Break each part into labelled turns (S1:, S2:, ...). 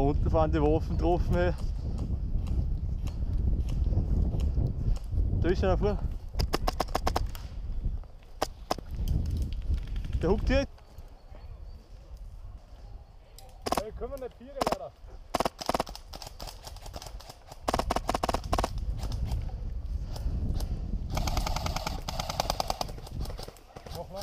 S1: unten fahren die Waffen getroffen. Hey. Da ist einer vorne. Der huckt hier.
S2: Ja, können wir nicht vieren, leider. Mach mal.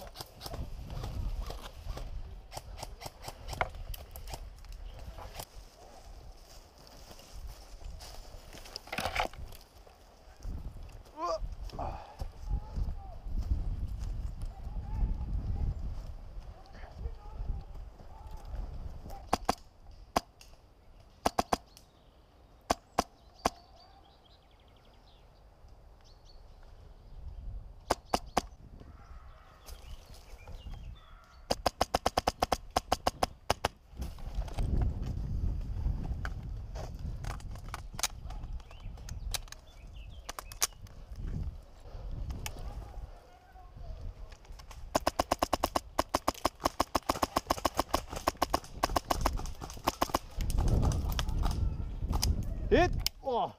S1: Hit! Oh.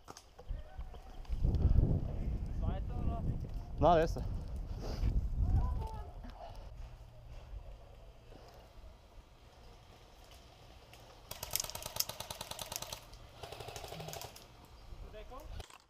S2: Zweiter oder?
S1: Nein, der erste.
S2: Deckung?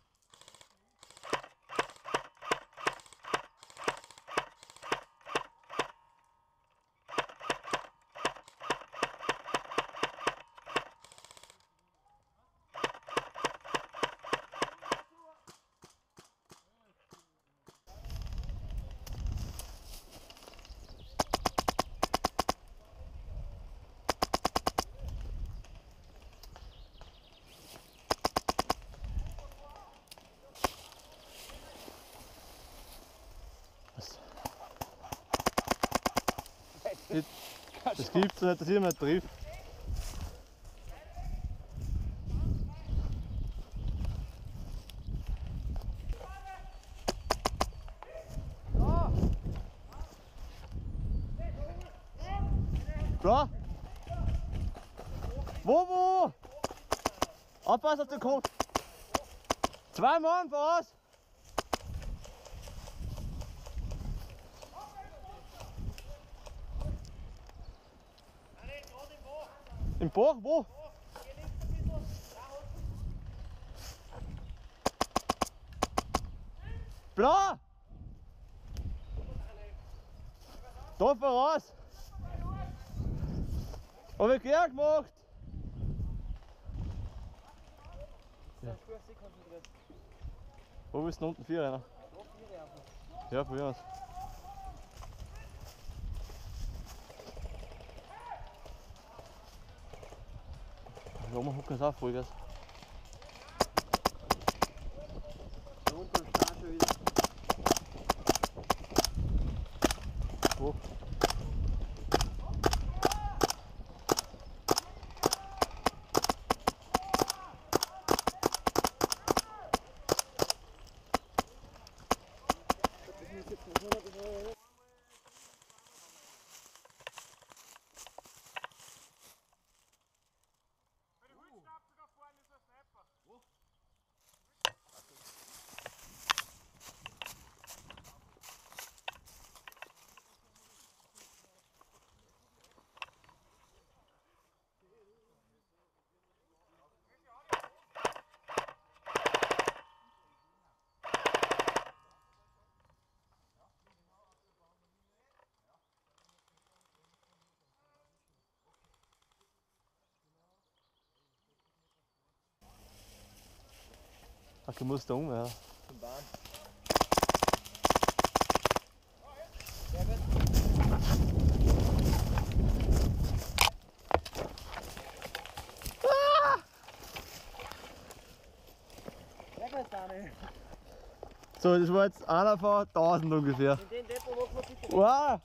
S1: Das gibt's nicht, dass ich nicht trifft. Klar? Wo? Aufpassen auf den Kopf! 2 Mann voraus! Im Bach? Wo? Blau! Da voraus! Hab ich gern gemacht! Ja. Wo bist du unten 4 einer? Ja, probieren wir's. Ja, man hucken es auf, Vollgas.
S3: Da unten ist schon wieder.
S1: Wo? Ach, du musst da um, ja.
S2: Zum Bahn.
S1: So, das war jetzt einer von 1000 ungefähr.
S2: In den Depot machen wir bitte.
S1: Wow!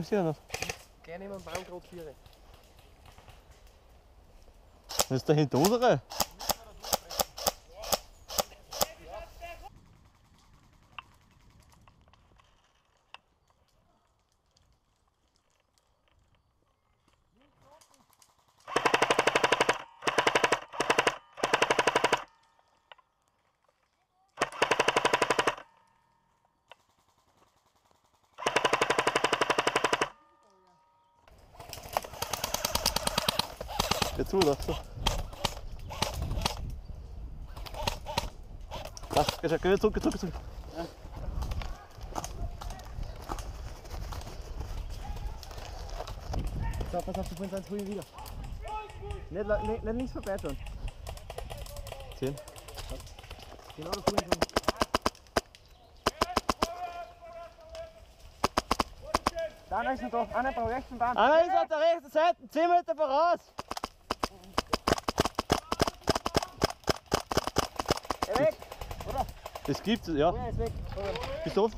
S1: passieren noch.
S3: Gleich neben dem Baum gerade 4.
S1: Das ist da hinter unsere. Geh zu, da. So. Lass, geh zurück, zurück, zurück.
S3: Ja. So, pass auf, du bringst eins holen wieder. Nicht links vorbei schon.
S1: 10.
S3: Genau das holen schon. Da ist noch da, einer beim rechten Bahn.
S1: Einer ist auf der rechten Seite, 10 Meter voraus.
S3: Er weg! Oder?
S1: Das gibt's, ja.
S3: Er ist weg.
S1: Bist du offen?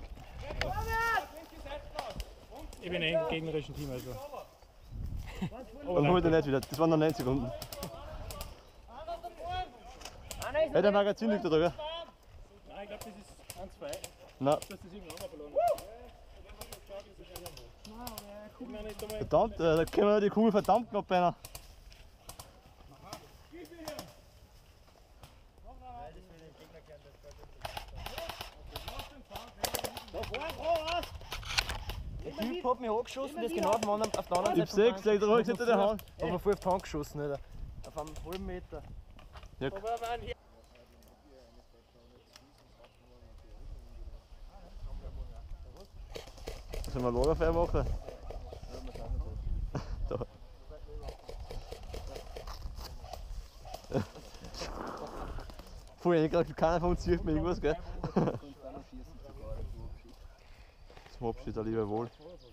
S2: Ich bin im gegnerischen Team also.
S1: Dann hol ich den nicht wieder, das waren noch 9 Sekunden. Hey, der Magazin liegt da drüber.
S2: Nein, ich glaube das ist 1-2.
S1: Nein,
S2: Das ist irgendwann mal verloren.
S1: verdammt, da können wir die Kugel verdammt knapp beinahe.
S3: Der Typ hat mich angeschossen, der ist genau auf der anderen
S1: Ich hab 6, leg ruhig hinter der Hand.
S3: Aber voll auf die Hand geschossen, Alter. Auf einem halben Meter.
S1: Ja. Sollen wir Lagerfeuer machen? Da. Vorhin gerade keiner von uns sieht mir irgendwas, gell? Zum Abschied, lieber wohl.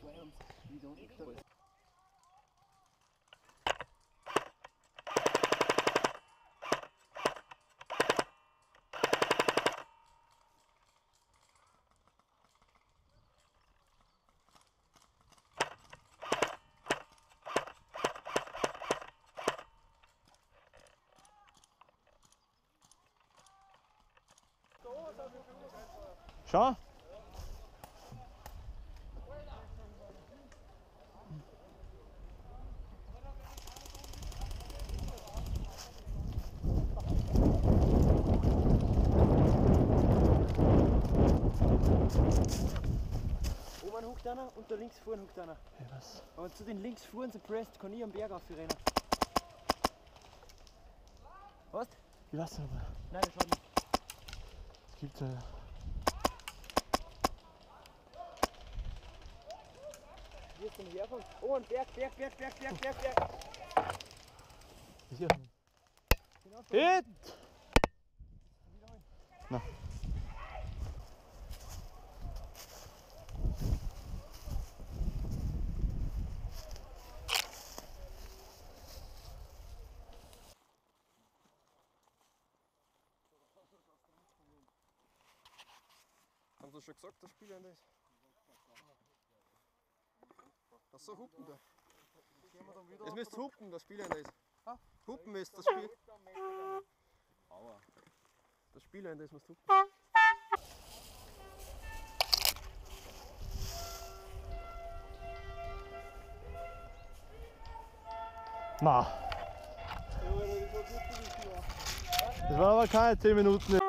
S1: Schau!
S3: Oben huckt einer und da links vorne huckt einer.
S1: Ja, was?
S3: Aber zu den links vorne suppressed kann ich am Berg aufrennen. Was?
S1: Ich weiß nicht mehr.
S3: Nein, das schaut nicht.
S1: Es gibt ja.
S3: Wie ist denn herkommt? Oh, ein Berg.
S1: Hier. Hit! Na.
S4: Haben Sie schon gesagt, das Spielende ist? Das so hupen da. Es müsst hupen, das Spielende ist. Hupen ist das Spiel. Das Spielende ist, muss hupen.
S1: Na. Das waren aber keine 10 Minuten.